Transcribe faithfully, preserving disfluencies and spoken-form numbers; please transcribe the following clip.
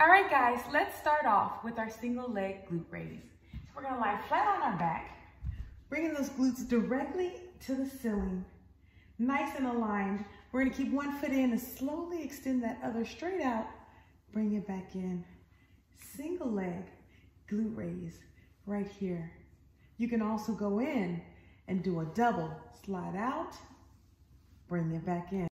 All right, guys, let's start off with our single leg glute raise. We're gonna lie flat on our back, bringing those glutes directly to the ceiling, nice and aligned. We're gonna keep one foot in and slowly extend that other straight out, bring it back in. Single leg glute raise right here. You can also go in and do a double, slide out, bring it back in.